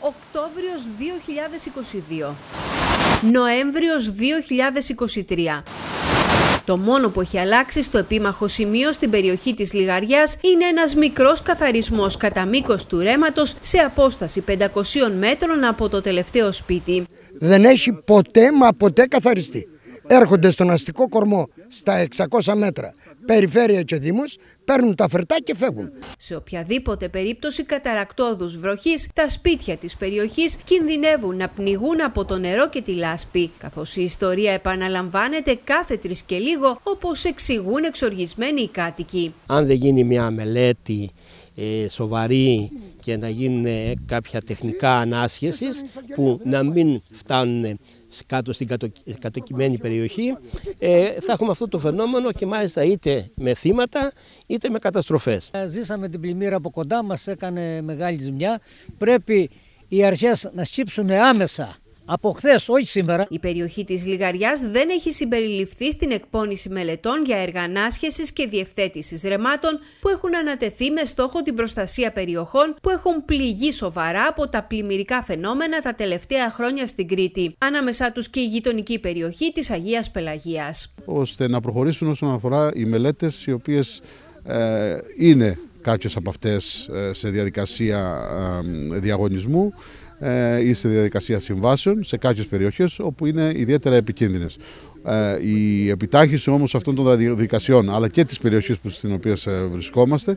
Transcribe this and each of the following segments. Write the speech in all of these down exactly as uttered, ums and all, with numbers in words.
Οκτώβριος δύο χιλιάδες είκοσι δύο. Νοέμβριος δύο χιλιάδες είκοσι τρία. Το μόνο που έχει αλλάξει στο επίμαχο σημείο στην περιοχή της Λιγαριάς είναι ένας μικρός καθαρισμός κατά μήκος του ρέματος σε απόσταση πεντακοσίων μέτρων από το τελευταίο σπίτι. Δεν έχει ποτέ μα ποτέ καθαριστεί. Έρχονται στον αστικό κορμό στα εξακόσια μέτρα, περιφέρεια και δήμος, παίρνουν τα φερτά και φεύγουν. Σε οποιαδήποτε περίπτωση καταρακτώδους βροχής, τα σπίτια της περιοχής κινδυνεύουν να πνιγούν από το νερό και τη λάσπη, καθώς η ιστορία επαναλαμβάνεται κάθε τρεις και λίγο, όπως εξηγούν εξοργισμένοι οι κάτοικοι. Αν δεν γίνει μια μελέτη ε, σοβαρή και να γίνουν κάποια τεχνικά ανάσχεσης που να μην φτάνουν κάτω στην κατο, κατοικημένη περιοχή, ε, θα έχουμε αυτό το φαινόμενο και μάλιστα είτε με θύματα είτε με καταστροφές. Ζήσαμε την πλημμύρα από κοντά, μας έκανε μεγάλη ζημιά. Πρέπει οι αρχές να σκύψουν άμεσα. Από χθες, όχι σήμερα. Η περιοχή της Λιγαριάς δεν έχει συμπεριληφθεί στην εκπόνηση μελετών για έργα ανάσχεσης και διευθέτησης ρεμάτων που έχουν ανατεθεί με στόχο την προστασία περιοχών που έχουν πληγεί σοβαρά από τα πλημμυρικά φαινόμενα τα τελευταία χρόνια στην Κρήτη. Ανάμεσά τους και η γειτονική περιοχή της Αγίας Πελαγίας. Ώστε να προχωρήσουν όσον αφορά οι μελέτες, οι οποίες ε, είναι κάποιες από αυτές ε, σε διαδικασία ε, διαγωνισμού ή σε διαδικασία συμβάσεων σε κάποιες περιοχές όπου είναι ιδιαίτερα επικίνδυνες. Η επιτάχυνση όμως αυτών των διαδικασιών αλλά και της περιοχής στην οποία βρισκόμαστε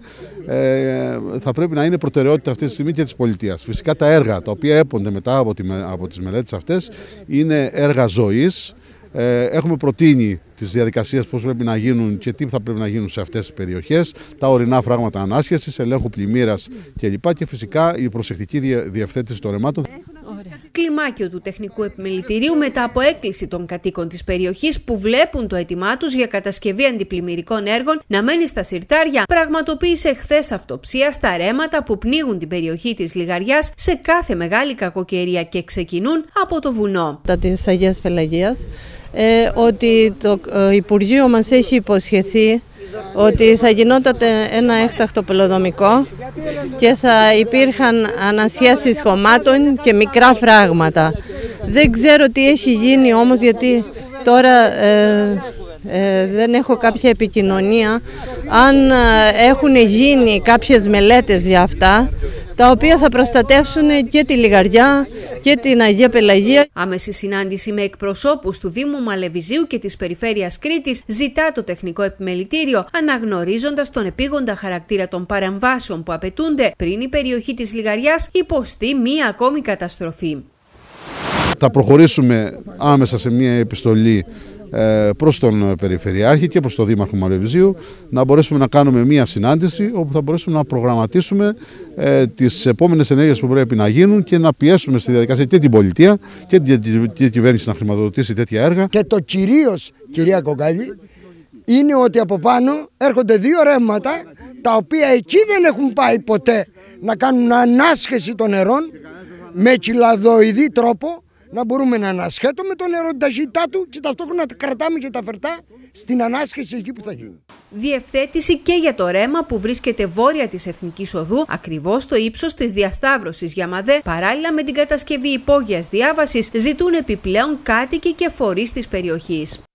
θα πρέπει να είναι προτεραιότητα αυτή τη στιγμή και της πολιτείας. Φυσικά τα έργα τα οποία έπονται μετά από, τη, από τις μελέτες αυτές είναι έργα ζωής. Έχουμε προτείνει τις διαδικασίες πώς πρέπει να γίνουν και τι θα πρέπει να γίνουν σε αυτές τις περιοχές, τα ορεινά φράγματα ανάσχεσης, ελέγχου πλημμύρας κλπ. Και φυσικά η προσεκτική διευθέτηση των ρεμάτων. Κλιμάκιο του τεχνικού επιμελητηρίου μετά από έκκληση των κατοίκων της περιοχής που βλέπουν το αίτημά τους για κατασκευή αντιπλημμυρικών έργων να μένει στα συρτάρια, πραγματοποίησε χθες αυτοψία στα ρέματα που πνίγουν την περιοχή της Λιγαριάς σε κάθε μεγάλη κακοκαιρία και ξεκινούν από το βουνό. Τα της Αγίας Πελαγίας, ε, ότι το ε, Υπουργείο μας έχει υποσχεθεί ότι θα γινόταν ένα έκτακτο πελοδομικό και θα υπήρχαν ανασχέσεις χωμάτων και μικρά φράγματα. Δεν ξέρω τι έχει γίνει όμως, γιατί τώρα ε, ε, δεν έχω κάποια επικοινωνία. Αν ε, έχουν γίνει κάποιες μελέτες για αυτά, τα οποία θα προστατεύσουν και τη Λιγαριά και την Αγία Πελαγία. Άμεση συνάντηση με εκπροσώπους του Δήμου Μαλεβιζίου και της Περιφέρειας Κρήτης ζητά το τεχνικό επιμελητήριο, αναγνωρίζοντας τον επίγοντα χαρακτήρα των παρεμβάσεων που απαιτούνται πριν η περιοχή της Λιγαριάς υποστεί μία ακόμη καταστροφή. Θα προχωρήσουμε άμεσα σε μία επιστολή προς τον Περιφερειάρχη και προς τον Δήμαρχο Μαλεβιζίου να μπορέσουμε να κάνουμε μία συνάντηση όπου θα μπορέσουμε να προγραμματίσουμε ε, τις επόμενες ενέργειες που πρέπει να γίνουν και να πιέσουμε στη διαδικασία και την πολιτεία και την κυβέρνηση να χρηματοδοτήσει τέτοια έργα. Και το κυρίως, κυρία Κογκάλη, είναι ότι από πάνω έρχονται δύο ρεύματα τα οποία εκεί δεν έχουν πάει ποτέ να κάνουν ανάσχεση των νερών με κυλαδοειδή τρόπο, να μπορούμε να ανασχέτουμε το νερό την ταχύτητά του και ταυτόχρονα να κρατάμε και τα φερτά στην ανάσχεση εκεί που θα γίνει. Διευθέτηση και για το ρέμα που βρίσκεται βόρεια της Εθνικής Οδού, ακριβώς στο ύψος της διασταύρωσης για ΜΑΔΕ, παράλληλα με την κατασκευή υπόγειας διάβασης, ζητούν επιπλέον κάτοικοι και φορείς της περιοχής.